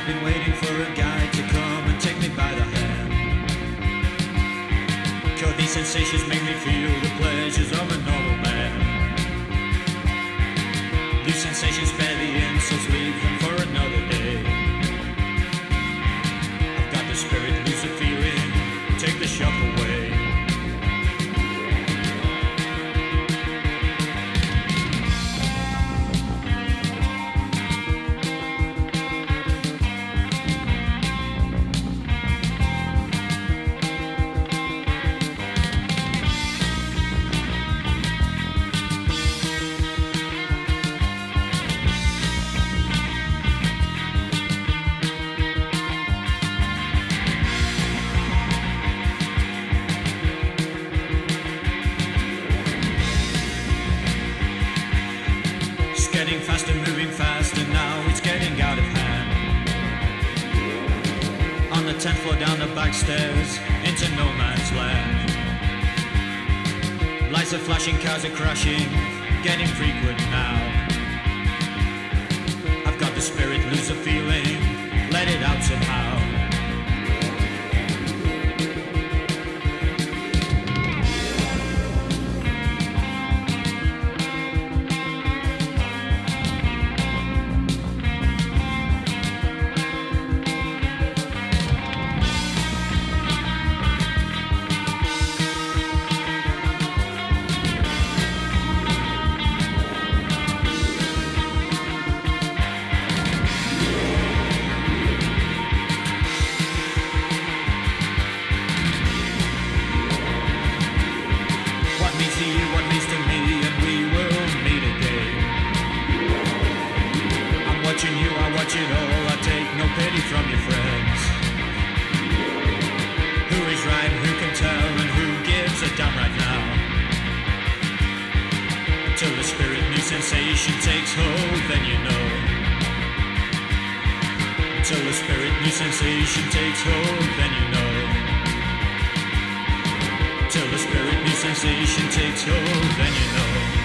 been waiting for a guide to come and take me by the hand. Cause these sensations make me feel the pleasures of a normal man. These sensations spare the insults, leave them for another day. I've got the spirit, lose the feeling, take the shock away. Getting faster, moving faster, now it's getting out of hand. On the 10th floor, down the back stairs, into no man's land. Lights are flashing, cars are crashing, getting frequent now. I've got the spirit, lose the feeling, let it out somehow. What means to me, and we will meet again. I'm watching you, I watch it all, I take no pity from your friends. Who is right, who can tell, and who gives a damn right now? Until the spirit, new sensation takes hold, then you know. Until the spirit, new sensation takes hold, then you know. Till the spirit, new sensation takes hold, then you know.